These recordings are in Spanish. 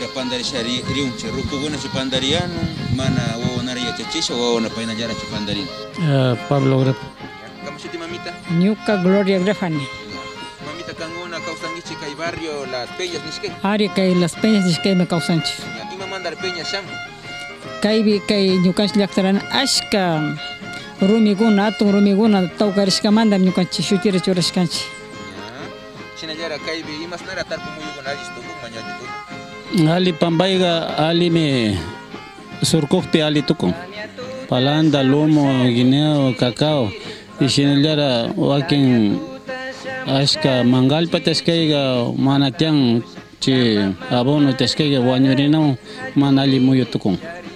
kira pandarisha riunche rukuguna chupandariano mana wawanara yachachisha wawana paina yara chupandarin. Pablo Grep. ¿Cómo se llama mamita? Ñuka Gloria Grefani. Mamita kanguna causangichi kay barrio Las Peñas nishke. Ari kay Las Peñas nishke me causanchi. Ima mandar Peña sham. Kay ñukanchi llaqtaran ashka rumiguna atun rumiguna tawkarishka manda ñukanchi shutira churashkanchi. China yara kaybi imas nara tarpu muyugun alisto mañana. Ali Pambaiga, Ali me surcocte Ali tuco. Palanda, lomo, guineo, cacao. Y chinelyara wakin ashka mangal pateskaiga manatian chi abono teskaiga wañurina manali muyo tuco.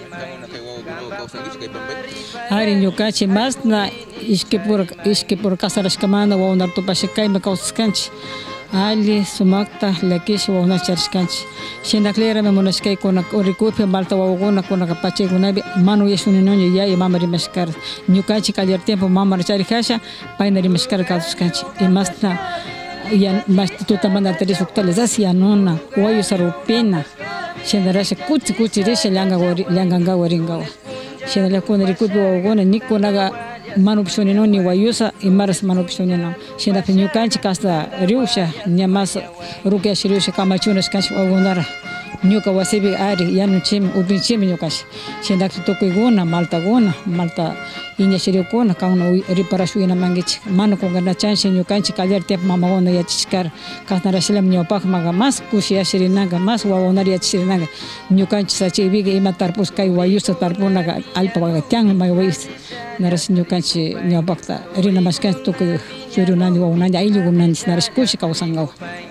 Ari ñukanchi más na ishke por casarashkamanda wawnar tupashikay me kausaskanchi. Ali sumakta lakish wawna charishkanchi. Shinaklera me monashkay kuna rikupi malta wawuna kuna kapache kunabi manu yeshuninoño ya mama rimashkar. Ñukanchi kallar tiempo mama charikasha paina rimashkar kausaskanchi. Y más na ya más tuta manda terisuktalis asya nona wayu sarupina. Shinarasha kuchi risha llanga waringawa. Shinala kuna rikupi wawuna nikunaga manu pishonino ni wayusa y maras manu pishonino. Shina piñukanchi kasta riusha nyamas rukia shiriusha kamachunas kanchi wagunara. Ñuka wasibi ari yanu chim ubin chim ñukashi. Shina tukiguna malta iña shiriukuna kauna riparashu ina mangichi. Manu kongana chanshi ñukanchi kallar tiempo mamagona yachishkar. Kasnara shilam ñopak maga mas kushi yashirinaga mas wagunara yachishirinaga. Ñukanchi sachibiga ima tarpus kay wayusa tarpunaga alpa waga tiang maywis. Naras ñukanchi ñawpakta rina mashkanchi tukuy churunani wawunani ayllugunani naras kushi kawsangawa.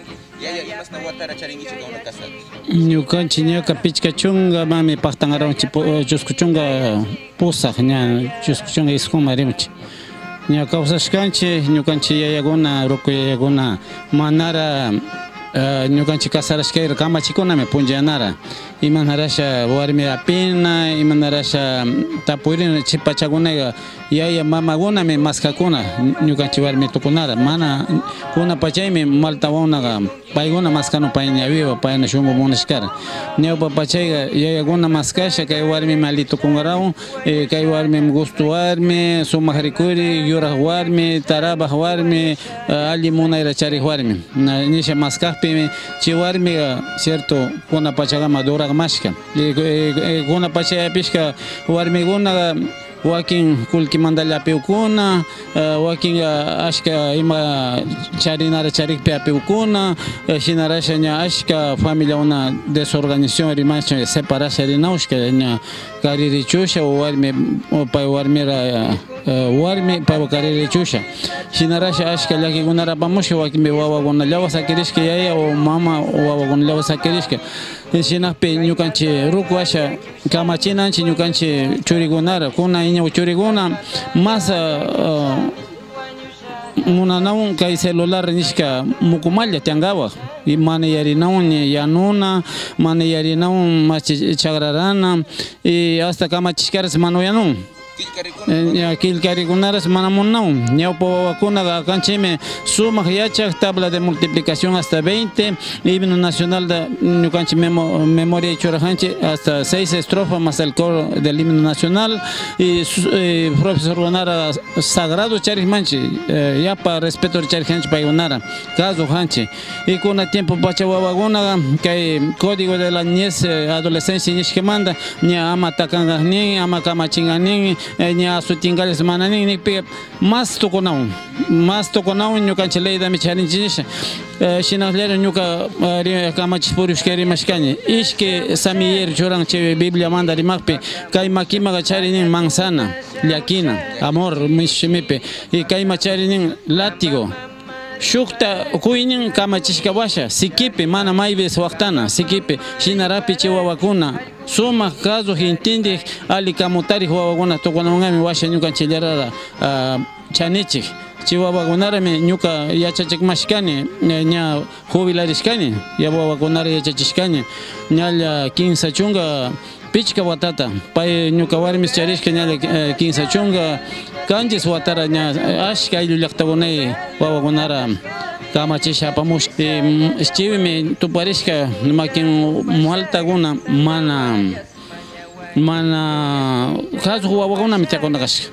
Ñukanchi ñuka pichkachunga mami paktangaranchi chuskuchunga pusaq ña chuskuchunga iskuma rimchi. Ña kawsashkanchi ñukanchi yayaguna ruku yayaguna manara ñukanchi kasarashkayra kamachikunami punllanara. Imanarasha warmi apina, imanarasha tapurina chipachakunaga yaya mamagunami maskakuna ñukanchi warmi tukunara. Mana kuna pachaymi malta wawnaga payguna maskanu payna viva payna shungu munashkara. Ñawpa pachayga yayaguna maskasha kay warmi mali tukungarawan, kay warmi gusto warmi, sumaq rikuri, yuraq warmi, tarabaq warmi, alli munayra chariq warmi. Nisha maskaqpi chi warmiga cierto kuna pachagama duraq mashka. Kuna pachayapishka warmiguna wakin kulki mandalapi ukuna, wakin ashka ima charinara charikpi api ukuna, shinarasha ña ashka familia una desorganización rimacha separasha rinaushka ña karirichusha warmi pay warmira warmi pay karirichusha. Shinarasha ashka llakikunara pamusha wakinmi wawakunallawan sakirishka yaya o mama wawakunallawan sakirishka. Shinakpi ñukanchi ruku asha kamachinanchi ñukanchi churikunara kuna iña churikuna más munanawan kay celular nishka mukumalla tiangawa y mana yarinawan yanuna mana yarinawan machi chagrarana y hasta kamachishkaras manoyanun. Kilkarikunaras manamunawan ñawpa wawakunaga kanchimi sumaq yachaq tabla de multiplicación hasta 20 himno nacional de ñukanchi memoria churajanchi hasta 6 estrofas más el coro del himno nacional y profesor gunara sagrado charijmanchi yapa respeto charijanchi paygunara caso hanchi y kuna tiempo pacha wawakunaga kay código de la niñez adolescencia nishkemanda ña ama takangajnin ama kamachinganin ña sutingales mananin nikpi más tokonawan ñukanchi leyda micharinchinisha shinaklera ñuka kamachishpurushka rimashkani ishki samiyer churan chay Biblia manda rimaqpi kay makimaga charinin manzana llakina amor mishimipi y kay macharinin látigo shukta kuynin kamachishka washa sikipi mana mayves waqtana sikipi shinarapi chay wawakuna sumaq caso intindi ali kamutari wawakuna tukunamangami washa ñukanchillara chanichik chay wawakunarami ñuka yachachikmashkani ña jubilarishkani ya wawakunara yachachishkani ñalla 15 chunga pichka watata pay ñuka warmis charishka ñalla 15 chunga kanchis watara ña ashka ayllu llaqtakunay wawakunara kamachisha apamush chiwimi tuparishka makin maltakuna mana kasuq wawakunami tiakuna kashka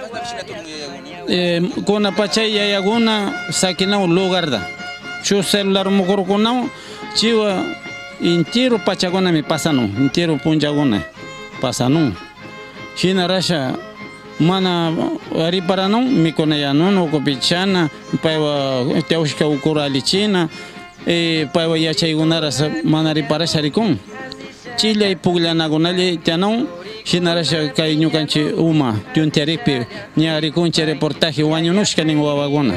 kuna pachay yayakuna sakinaw lugarda shu celular mukurukunaw chiwa entero pachakunami pasanun entero punchakuna pasanun shinarasha mana riparanun mikunayanun ukupichana paywa tewshka ukura alichina paywa yachaykunara mana riparasha rikun chillay pukllanakunalli tianun shinarasha kay ñukanchik uma tiuntiaripi ña rikunchik reportaje wañunushka nin wawakuna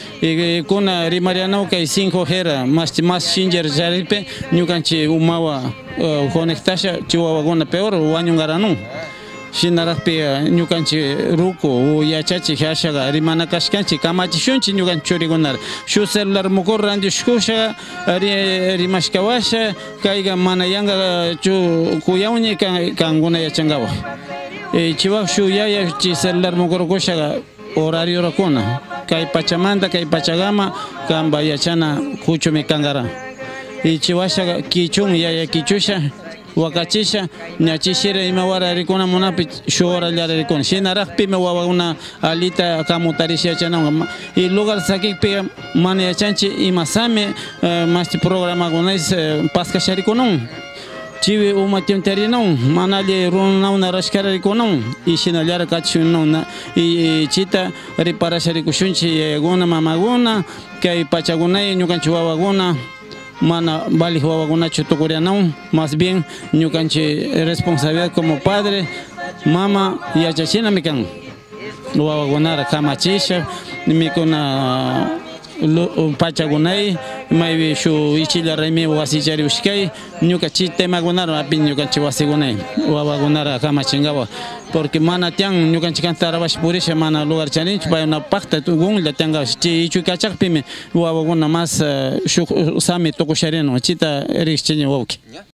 kuna rimarianaw kay 5G más shinjer charipi ñukanchik umawa conectasha chiwawakuna peor wañungaranun shinaraspi ñukanchik ruku yachachik hashaga rimana kashkanchik kamachishunchik ñukanchik churikunara shu celular mukur randishkusha rimashkawasha kayga mana yanga kuyawñi kankuna yachangawa chiwak shu yaya chi celular mukurukushaga horario rakuna kay pachamanta kay pachagama kamba yachana kuchumi kankara chiwashaga kichun yaya kichusha wakachisha ñachishira ima wara rikuna munapi shu hora llara rikuna shinaraqpimi wawakuna alita kamutarisha yachananka y lugar sakikpi mana yachanchik ima sami mashti programakunays paskasha rikunun chiwi uma tiuntarinun manali runawna rashkara rikunun y shinallara kachishunun y chita riparasha rikushunchik yayakuna mamakuna kay pachakunay ñukanchik wawakuna mana balik wawakunachu tukurianaw más bien ñukanchik responsabilidad como padre mama yachachinami kan wawakunara kamachisha mikuna pachakunay maybe shu ichilla raymi wasichari ushkay ñukanchik temakunara api ñukanchik wasikunay wawakunara kamachingawa porque mana tian ñukanchik tarawash purisha mana lugar charinchik payuna pakta gunlla tianga ichuy kachakpimi wawakuna mas shuk sami tukusharino chita rikchiña wawki